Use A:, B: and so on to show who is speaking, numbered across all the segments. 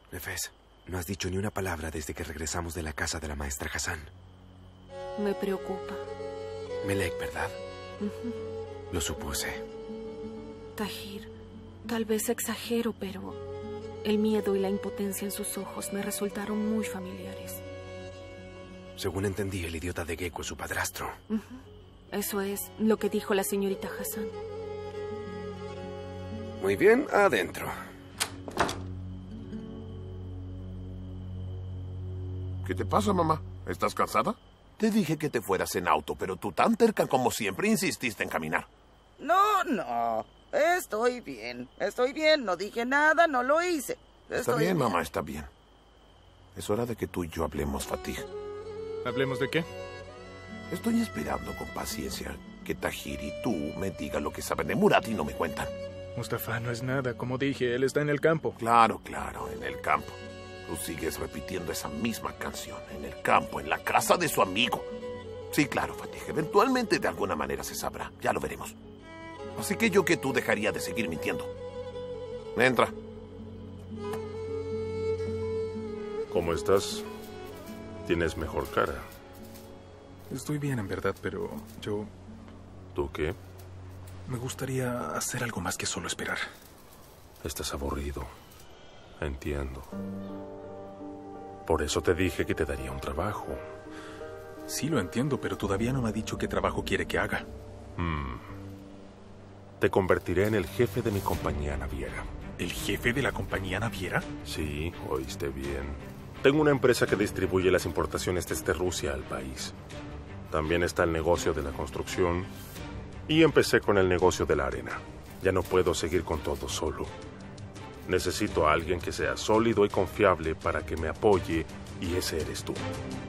A: Nefes, no has dicho ni una palabra desde que regresamos de la casa de la maestra Hassan.
B: Me preocupa.
A: Melek, ¿verdad? Lo supuse.
B: Tahir, tal vez exagero, pero el miedo y la impotencia en sus ojos me resultaron muy familiares.
A: Según entendí, el idiota de Gecko es su padrastro.
B: Eso es lo que dijo la señorita Hassan.
A: Muy bien, adentro.
C: ¿Qué te pasa, mamá? ¿Estás cansada? Te dije que te fueras en auto, pero tú tan terca como siempre insististe en caminar.
D: No. Estoy bien. No dije nada, no lo hice.
C: Está bien, mamá, está bien. Es hora de que tú y yo hablemos, Fatih.
E: ¿Hablemos de qué?
C: Estoy esperando con paciencia que Tahir y tú me digan lo que saben de Murat y no me cuentan.
E: Mustafa no es nada. Como dije, él está en el campo.
C: Claro, en el campo. Tú sigues repitiendo esa misma canción. En el campo, en la casa de su amigo. Sí, claro, Fatih. Eventualmente, de alguna manera, se sabrá. Ya lo veremos. Así que yo que tú dejaría de seguir mintiendo. Entra.
F: ¿Cómo estás? Tienes mejor cara.
G: Estoy bien, en verdad, pero yo...
F: ¿Tú qué?
G: Me gustaría hacer algo más que solo esperar.
F: Estás aburrido. Entiendo. Por eso te dije que te daría un trabajo.
G: Sí, lo entiendo, pero todavía no me ha dicho qué trabajo quiere que haga.
F: Te convertiré en el jefe de mi compañía naviera.
G: ¿El jefe de la compañía naviera?
F: Sí, oíste bien. Tengo una empresa que distribuye las importaciones desde Rusia al país. También está el negocio de la construcción. Y empecé con el negocio de la arena. Ya no puedo seguir con todo solo. Necesito a alguien que sea sólido y confiable para que me apoye, y ese eres tú.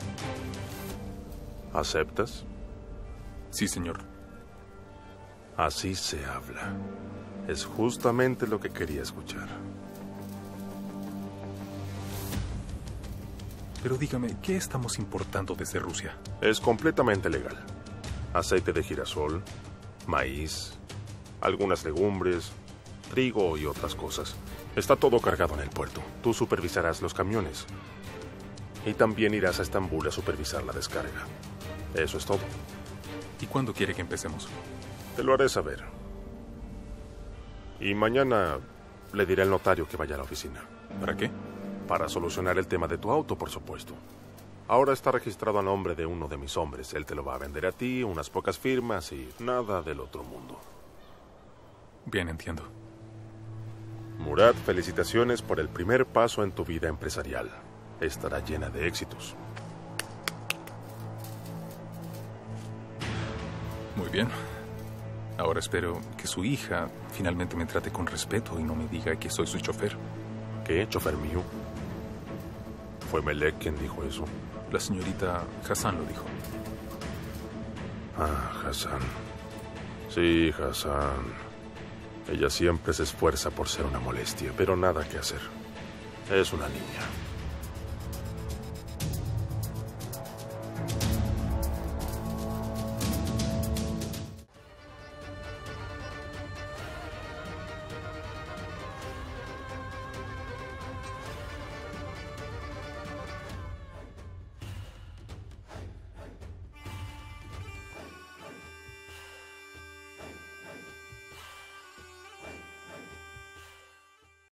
F: ¿Aceptas?
G: Sí, señor.
F: Así se habla. Es justamente lo que quería escuchar.
G: Pero dígame, ¿qué estamos importando desde Rusia?
F: Es completamente legal. Aceite de girasol, maíz, algunas legumbres, trigo y otras cosas. Está todo cargado en el puerto. Tú supervisarás los camiones. Y también irás a Estambul a supervisar la descarga. Eso es todo.
G: ¿Y cuándo quiere que empecemos?
F: Te lo haré saber. Y mañana le diré al notario que vaya a la oficina.
G: ¿Para qué?
F: Para solucionar el tema de tu auto, por supuesto. Ahora está registrado a nombre de uno de mis hombres. Él te lo va a vender a ti, unas pocas firmas y nada del otro mundo.
G: Bien, entiendo.
F: Murat, felicitaciones por el primer paso en tu vida empresarial. Estará llena de éxitos.
G: Muy bien. Ahora espero que su hija finalmente me trate con respeto y no me diga que soy su chofer.
F: ¿Qué? ¿Chofer mío? ¿Fue Melek quien dijo eso?
G: La señorita Hassan lo dijo.
F: Ah, Hassan. Sí, Hassan. Ella siempre se esfuerza por ser una molestia, pero nada que hacer. Es una niña.